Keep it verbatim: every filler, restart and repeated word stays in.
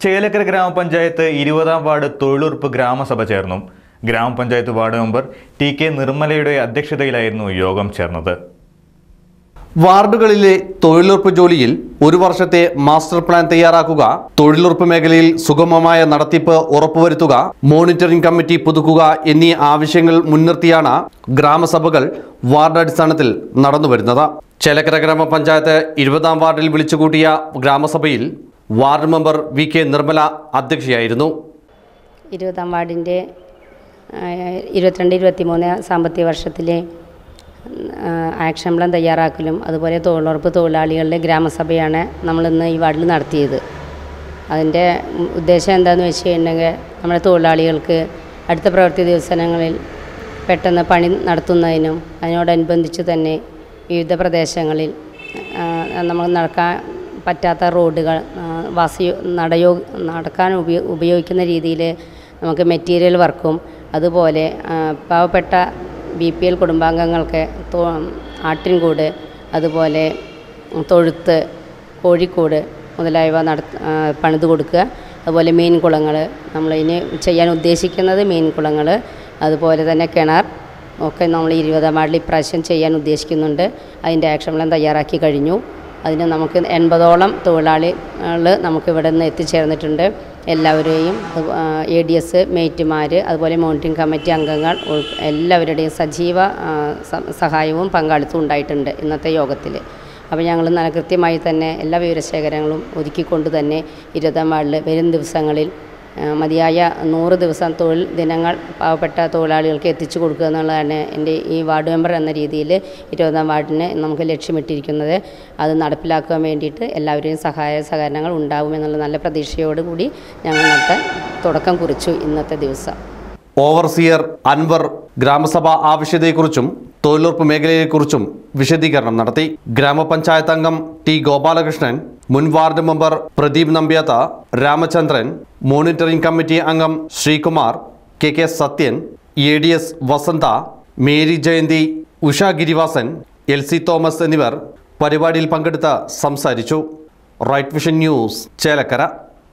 ചേലക്കര ഗ്രാമപഞ്ചായത്ത് ഇരുപതാം വാർഡ് തൊഴിലുറപ്പ് ഗ്രാമസഭ ചേർന്നു. ഗ്രാമപഞ്ചായത്ത് വാർഡ് മെമ്പർ ടി കെ നിർമ്മലയുടെ അധ്യക്ഷതയിലായിരുന്നു യോഗം ചേർന്നത്. വാർഡുകളിലെ തൊഴിലുറപ്പ് ജോലിയിൽ ഒരു വർഷത്തെ മാസ്റ്റർ പ്ലാൻ തയ്യാറാക്കുക, തൊഴിലുറപ്പ് മേഖലയിൽ സുഗമമായ നടത്തിപ്പ് ഉറപ്പുവരുത്തുക, മോണിറ്ററിംഗ് കമ്മിറ്റി പുതുക്കുക എന്നീ ആവശ്യങ്ങൾ മുൻനിർത്തിയാണ് ഗ്രാമസഭകൾ വാർഡ് അടിസ്ഥാനത്തിൽ നടന്നുവരുന്നത്. ചേലക്കര ഗ്രാമപഞ്ചായത്ത് ഇരുപതാം വാർഡിൽ വിളിച്ചുകൂട്ടിയ ഗ്രാമസഭയിൽ ward member V K Nirmala അധ്യക്ഷയായിരുന്നു. ഇരുപതാം വാർഡിൻ്റെ ഇരുപത്തിരണ്ട് ഇരുപത്തിമൂന്ന് സാമ്പത്തിക വർഷത്തിലെ ആക്ഷൻ പ്ലാൻ തയ്യാറാക്കലും അതുപോലെ തൊഴിലുറപ്പ് തൊഴിലാളികളുടെ ഗ്രാമസഭയാണ് നമ്മളിന്ന് ഈ വാർഡിൽ നടത്തിയത്. അതിൻ്റെ ഉദ്ദേശം എന്താണെന്ന് വെച്ച് കഴിഞ്ഞിട്ടുണ്ടെങ്കിൽ നമ്മുടെ തൊഴിലാളികൾക്ക് അടുത്ത പ്രവൃത്തി ദിവസങ്ങളിൽ പെട്ടെന്ന് പണി നടത്തുന്നതിനും അതിനോടനുബന്ധിച്ച് തന്നെ വിവിധ പ്രദേശങ്ങളിൽ നമ്മൾ നടക്കാൻ പറ്റാത്ത റോഡുകൾ വാസി നടയോ നടക്കാൻ ഉപയോ ഉപയോഗിക്കുന്ന രീതിയിൽ നമുക്ക് മെറ്റീരിയൽ വർക്കും അതുപോലെ പാവപ്പെട്ട ബി പി എൽ കുടുംബാംഗങ്ങൾക്ക് ആട്ടിൻകൂട് അതുപോലെ തൊഴുത്ത് കോഴിക്കൂട് മുതലായവ നട പണിത് കൊടുക്കുക. അതുപോലെ മീൻ കുളങ്ങൾ നമ്മളിനി ചെയ്യാൻ ഉദ്ദേശിക്കുന്നത് മീൻ കുളങ്ങൾ അതുപോലെ തന്നെ കിണർ ഒക്കെ നമ്മൾ ഇരുപതാം വാർഡിൽ ഇപ്രാവശ്യം ചെയ്യാൻ ഉദ്ദേശിക്കുന്നുണ്ട്. അതിൻ്റെ ആക്ഷൻ പ്ലാൻ തയ്യാറാക്കി കഴിഞ്ഞു. അതിന് നമുക്ക് എൺപതോളം തൊഴിലാളികൾ നമുക്കിവിടെ നിന്ന് എത്തിച്ചേർന്നിട്ടുണ്ട്. എല്ലാവരെയും എ ഡി എസ് മേറ്റുമാർ അതുപോലെ മോണിറ്ററിംഗ് കമ്മിറ്റി അംഗങ്ങൾ എല്ലാവരുടെയും സജീവ സഹായവും പങ്കാളിത്തവും ഉണ്ടായിട്ടുണ്ട് ഇന്നത്തെ യോഗത്തിൽ. അപ്പോൾ ഞങ്ങൾ നല്ല കൃത്യമായി തന്നെ എല്ലാ വിവരശേഖരങ്ങളും ഒരുക്കിക്കൊണ്ട് തന്നെ ഇരുപതാം വാർഡിൽ വരും ദിവസങ്ങളിൽ മതിയായ നൂറ് ദിവസം തൊഴിൽ ദിനങ്ങൾ പാവപ്പെട്ട തൊഴിലാളികൾക്ക് എത്തിച്ചു കൊടുക്കുക എന്നുള്ളതാണ് എൻ്റെ ഈ വാർഡ് മെമ്പർ എന്ന രീതിയിൽ ഇരുപതാം വാർഡിന് നമുക്ക് ലക്ഷ്യമിട്ടിരിക്കുന്നത്. അത് നടപ്പിലാക്കാൻ വേണ്ടിയിട്ട് എല്ലാവരെയും സഹായ സഹകരണങ്ങൾ ഉണ്ടാകുമെന്നുള്ള നല്ല പ്രതീക്ഷയോടുകൂടി ഞങ്ങൾ ഇന്നത്തെ തുടക്കം കുറിച്ചു. ഇന്നത്തെ ദിവസം ഓവർസിയർ അൻവർ ഗ്രാമസഭ ആവശ്യതയെക്കുറിച്ചും തൊഴിലുറപ്പ് മേഖലയെക്കുറിച്ചും വിശദീകരണം നടത്തി. ഗ്രാമപഞ്ചായത്ത് അംഗം ടി ഗോപാലകൃഷ്ണൻ, മുൻ ward member Pradeep Nambyath, Ramachandran, monitoring committee അംഗം Sreekumar, K K Sathyan, A D S Vasantha, Mary Jayanthi, Usha Girivasan, L C Thomas എന്നിവർ പരിപാടിയിൽ പങ്കെടുത്ത് സംസാരിച്ചു. Right Vision News, Chelakkara.